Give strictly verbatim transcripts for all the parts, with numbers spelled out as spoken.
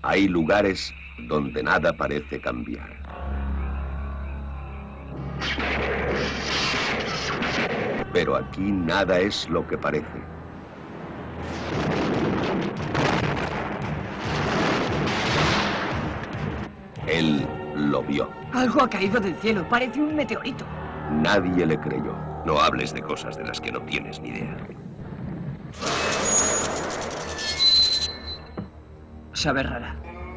Hay lugares donde nada parece cambiar. Pero aquí nada es lo que parece. Él lo vio. Algo ha caído del cielo, parece un meteorito. Nadie le creyó. No hables de cosas de las que no tienes ni idea. Sabe rara.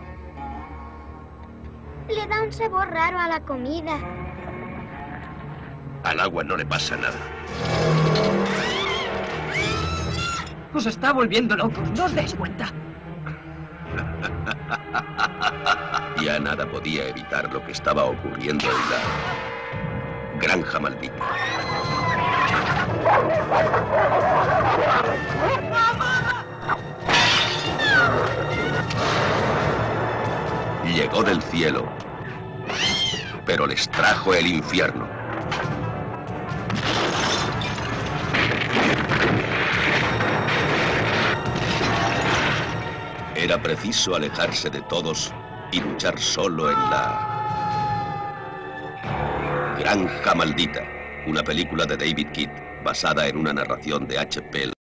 Le da un sabor raro a la comida. Al agua no le pasa nada. Os está volviendo locos, ¿no os dais cuenta? Ya nada podía evitar lo que estaba ocurriendo en la granja maldita. Llegó del cielo, pero les trajo el infierno. Era preciso alejarse de todos y luchar solo en la Granja Maldita, una película de David Kidd basada en una narración de H P